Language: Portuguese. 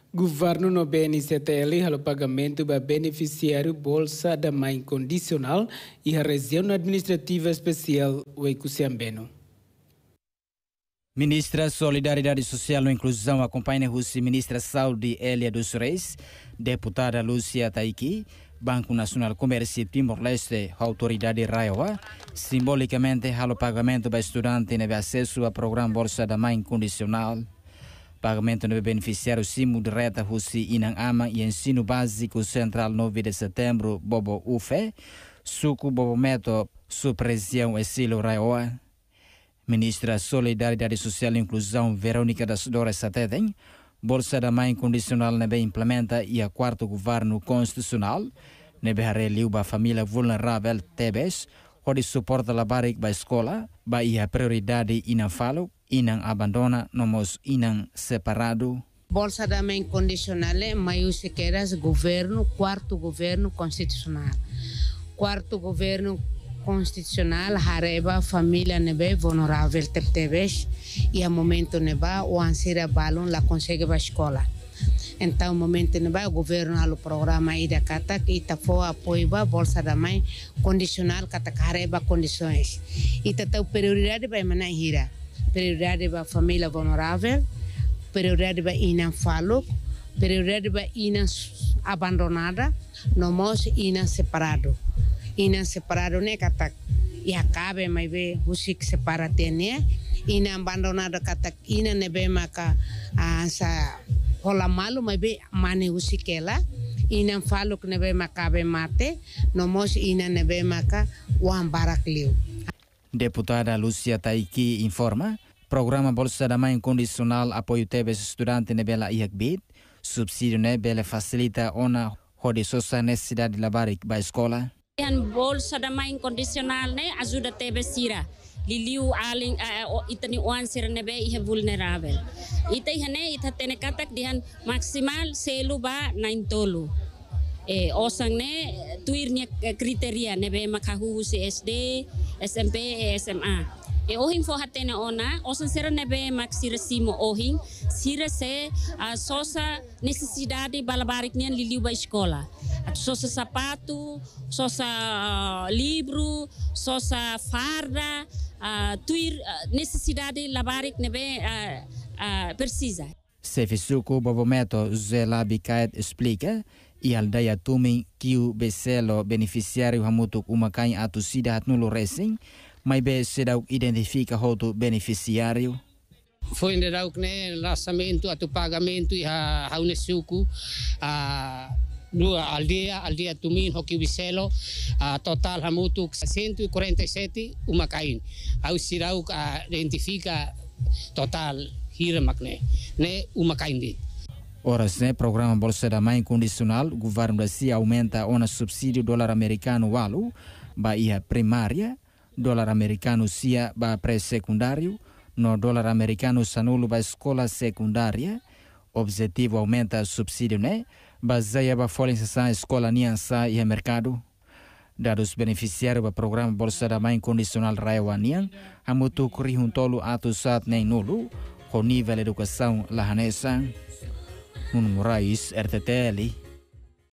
Governo no BNCTL halo pagamento para beneficiário Bolsa da Mãe Condicional e a Região Administrativa Especial Uecusiambeno. Ministra Solidariedade Social e Inclusão acompanha a Ministra Saúde Elia dos Reis, Deputada Lúcia Taiki, Banco Nacional Comércio Timor-Leste, Autoridade Raioa, simbolicamente halo pagamento para estudante neve acesso ao programa Bolsa da Mãe Condicional. Pagamento neve beneficiário Simo direta Husi Inang Ama e Ensino Básico Central 9 de Setembro, Bobo UFE, Suco Bobo Meto, Supresião Exílio Raioa. Ministra Solidariedade Social e Inclusão Verônica das Dores Sateten, Bolsa da Mãe Condicional nebe implementa e a quarto governo constitucional, nebe reliu a família vulnerável TBS, onde suporta a barik ba escola, ba ia prioridade inang falo, inang abandona, nomos inang separado. Bolsa da Mãe Condicional é maior sequeras governo, quarto governo constitucional. Quarto governo constitucional hareba família nebe vulnerável TBS e a momento neba o ansira balon la consegue ba escola. Então momento neba o governo alo programa ida kata que ita fo apoio ba Bolsa da Mãe Condicional kata hareba condições. Ita tau prioridade ba mana hira. Prioridade ba família vulnerável, prioridade ba ina falo, prioridade ba ina abandonada, nomos ina separado. Ina separado ne kata ia cabe mai be husik separate ne ina abandonado kata ina nebe maka sa hola malu mai be mane husikela ina falo nebe maka be mate nomos ina nebe maka wan barak liu. Deputada Lúcia Taiki informa, programa Bolsa da Mãe Condicional apoio TBS estudante nebela IHBIT, subsídio nebela facilita ona hode sosa necessidade de labarik ba escola. Yang Bolsa da Mãe Condicional ne ajuda tebe sira liliu aling itani wan sira nebe ihe vulnerável ita ihane ita tene katak dihan maksimal selu ba 9 tolu osang ne tuirnya kriteria nebe makahu SD SMP SMA ohing fo hatene ona osan sira nebe maksira simo ohing sira se sosa necessidade balabarik nian liliu ba escola. Sosa sapato, sosa livro, sosa farda, tuir necessidade labarik nebe precisa. Sefisuku Bobometo Zela Bikaet explica e aldeia Tuming que o becelo beneficiário hamutuk umakai atu sida nulo racing, mas be será identifica hoto beneficiário. Foi ainda que né lançamento atu pagamento e a unesuku aldeia Tumin hoki biselo total hamutuk 147 umakain au sirau identifica total hira makne ne umakain di. Horas né programa Bolsa da Mãe Condicional governo da CIA aumenta ona subsídio dólar americano walu ba ia primária dólar americano CIA ba pré-secundário no dólar americano sanulo ba escola secundária objetivo aumenta subsídio né baseia ba folha em escola niança e mercado. Dados beneficiários do programa Bolsa da Mãe Condicional Raiwanian, a mutu corrijuntolo atusat nem nulo, com nível de educação lahanesa. Nuno Moraes, RTTL.